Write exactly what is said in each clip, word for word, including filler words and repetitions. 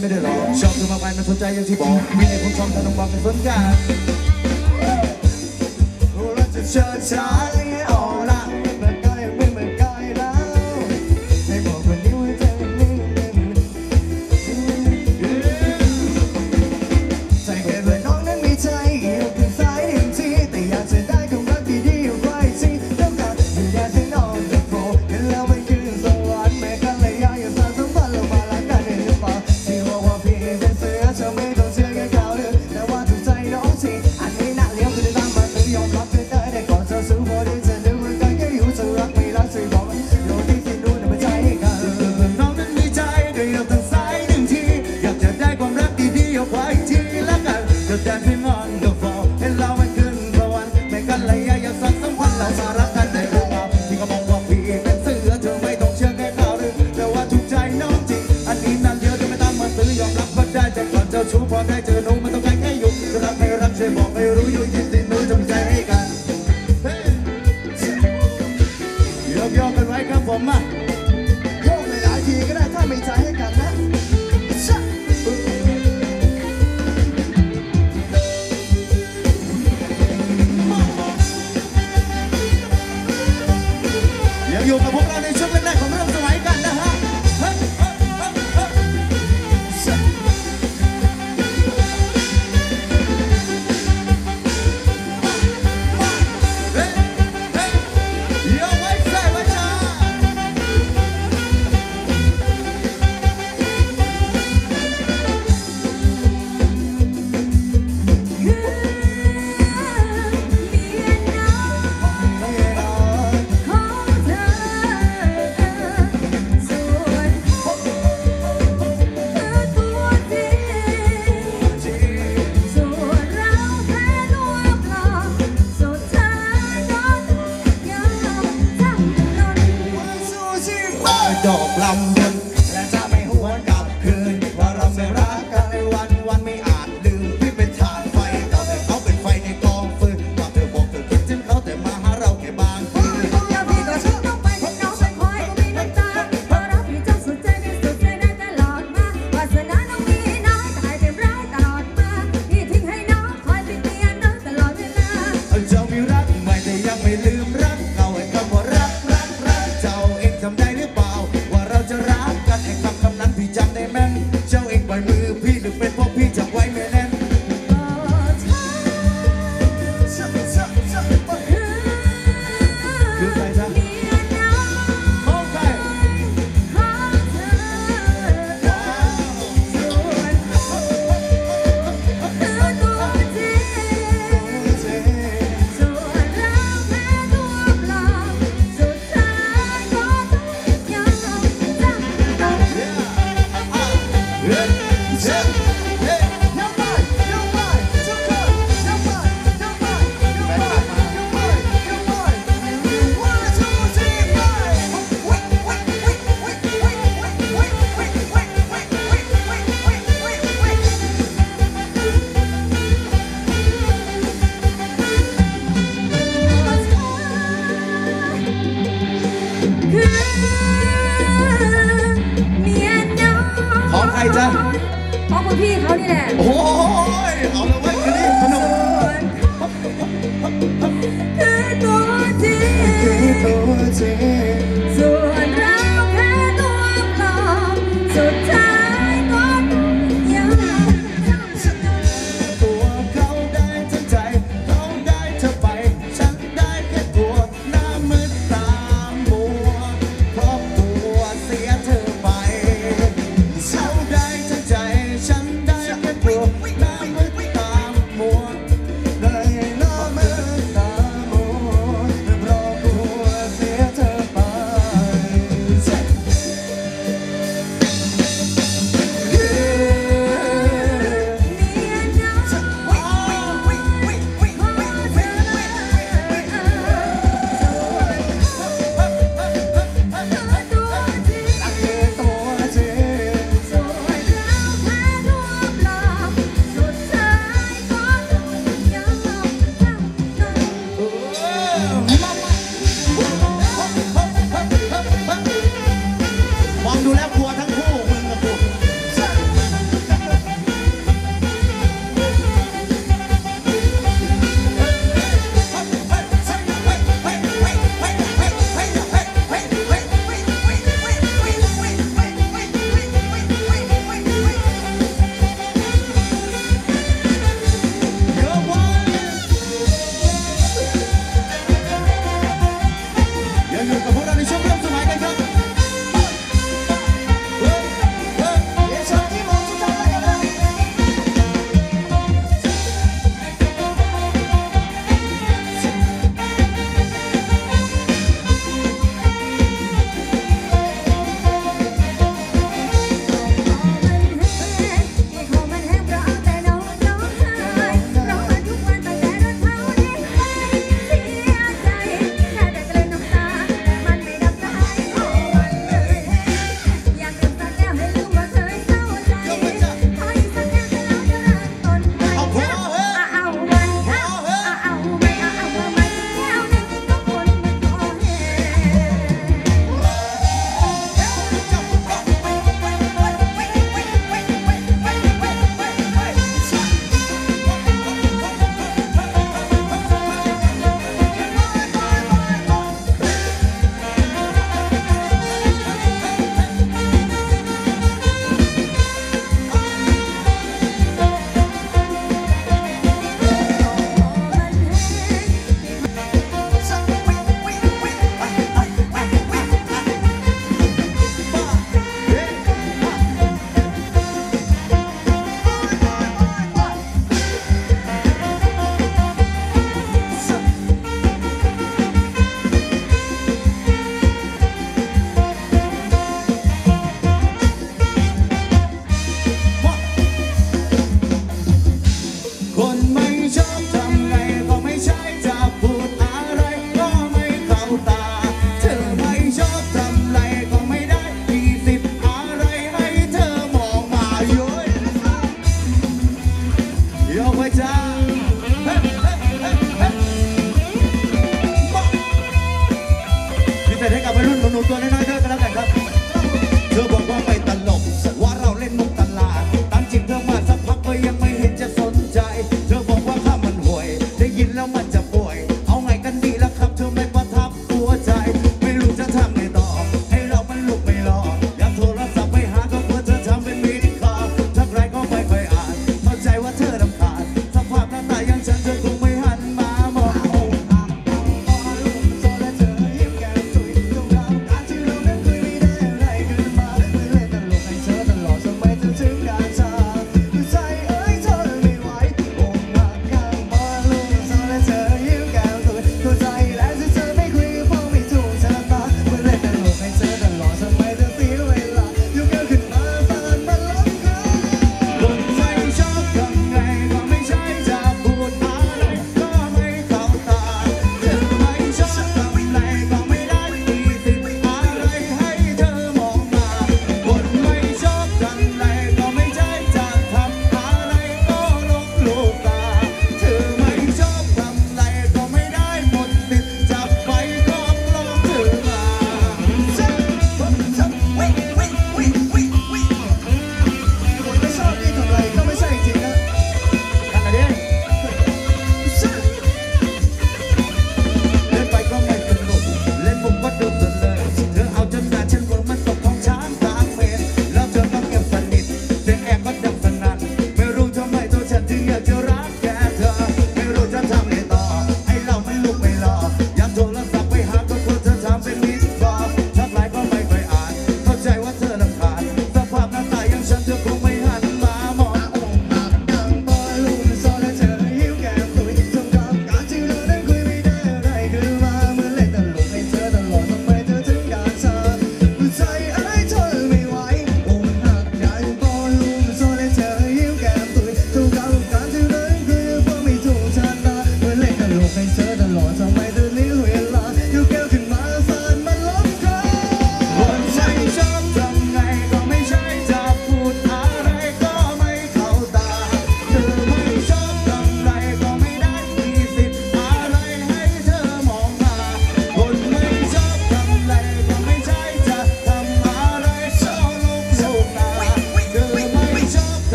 ไม่ได้หรอกชอบเธอมากไปมันสนใจอย่างที่บอกมีในผมชอบเธอต้องบอกเป็นสนใจเราจะเชิญชายออกละเหมือนกันไม่เหมือนกันแล้วให้บอกคนนี้ว่าใจนิ่งใจเกิดว่าน้องนั้นมีใจอยู่ข้างซ้ายหนึ่งทีแต่อยากจะได้ความรักดีๆอยู่ไว้ที่ต้องการอยู่แดนที่น้องจะโผล่เห็นแล้วมันคือสวรรค์แม้กันเลยอยากอย่าสร้างสมบัติลงมาละกันได้หรือเปล่าที่บอกว่าพี่เป็นเสือเธอไม่ต้องเชื่อแค่เขาเลยแต่ว่าถูกใจน้องทีอันนี้น่าเลี้ยงคือได้ตามมาหรือยอมรับเธอได้แต่ก่อนเธอสู้พอได้เธอดูมันกันแค่อยู่เธอรักไม่รักช่วยบอกมันโดนที่ที่ดูน่ะมันใจให้กันน้องนั้นมีใจด้วยเราทางซ้ายหนึ่งทีอยากจะได้ความรักดีๆเอาไว้ทีละกันจะแดนที่นอนก็ฟอเห็นเรามันขึ้นสวรรค์ไม่กันเลยอยากสั่งสมพันธ์เรามารักกันได้หรือเปล่าที่ก็บอกว่าพี่เป็นเสือเธอไม่ต้องเชื่อแค่ข่าวลือแต่ว่าถูกใจน้องจริงอันนี้นั่นเยอะจนไม่ตามมาซื้อยอมรับก็ได้แต่ก่อนเจ้าชู้พอได้เจอหนูมันต้องการแค่อยู่จะรักไม่รักช่วยบอกไม่รู้อยู่ยินดีหนูจะมีใจให้กันยกยกกันไว้ครับผมมาโยกหลายทีก็ได้ถ้ามีใจให้กันนะยังอยู่กับพวกเราในช่วงแรกๆของเรื่องสมัยกันนะฮะดอกลำบนและจะไม่หวนกลับคืนว่าเราไม่รักกันในวันวันไม่อาจลืมพี่เป็นถ่านไฟแต่เขาเป็นไฟในกองฟืนว่าเธอบอกเธอคิดถึงเขาแต่มาหาเราแค่บางคืนแล้วพี่ก็ชอบต้องไปให้น้องเป็นคอยก็มีน้ำตาเพราะรักพี่จะสุดใจที่สุดใจได้ตลอดมาวาสนาน้องมีน้อยแต่เต็มร้ายตลอดมาพี่ทิ้งให้น้องคอยเป็นเมียน้องตลอดเวลาเจ้ามีรักไม่แต่ยังไม่ลืมรักเก่าไอ้คำว่ารักรักรักเจ้าเองทำได้หรือเปล่าจะรักกันไอ้คำคำนั้นพี่จำได้แม่นเจ้าเองปล่อยมือพี่หรือเป็นเพราะพี่จับไว้ไม่แน่นคือใครจ๊ะของใครของใครจ๊ะของคุณพี่เขานี่แหละโอ้ยเอาเลยไว้คืนนี้ขนมคือตัวจริงคือตัวจริงส่วนเราแค่ตัวปลอมสุดท้ายก็ต้องยอมตัวเขาได้ทั้งใจเขาได้เธอไปฉันได้แค่ตัวหน้ามืดตามัวเพราะตัวเสียเธอไปเขาได้ทั้งใจฉันได้แค่ตัว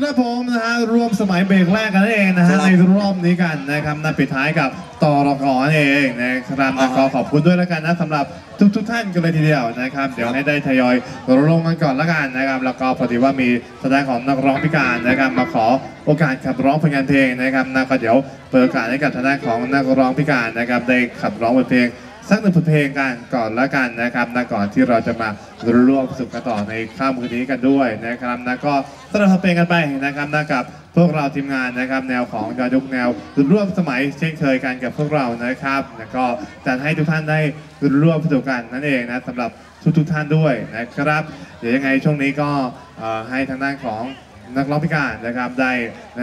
ครับผมนะฮะรวมสมัยเบรกแรกกันนั่นเองนะฮะในรอบนี้กันนะครับนัดปิดท้ายกับตรกนั่นเองนะครับนะก็ขอบคุณด้วยแล้วกันนะสำหรับทุกทุกท่านกันเลยทีเดียวนะครับเดี๋ยวให้ได้ทยอยลงกันก่อนแล้วกันนะครับแล้วก็พอดีว่ามีแสดงของนักร้องพิการนะครับมาขอโอกาสขับร้องผลงานเพลงนะครับนะก็เดี๋ยวเปิดโอกาสให้กับทางด้านของนักร้องพิการนะครับได้ขับร้องบทเพลงสักหนึ่งบทเพลงกันก่อนแล้วกันนะครับนะก่อนที่เราจะมาร่วมสนุกกันต่อในค่ำคืนนี้กันด้วยนะครับนะก็สำหรับเพลงกันไปนะครับนะกับพวกเราทีมงานนะครับแนวของย้อนยุคแนวร่วมสมัยเช่นเคยกันกับพวกเรานะครับแล้วก็จัดให้ทุกท่านได้ร่วมสนุกกันนั่นเองนะสำหรับทุกทุกท่านด้วยนะครับเดี๋ยวยังไงช่วงนี้ก็ให้ทางด้านของนักร้องพิการนะครับได้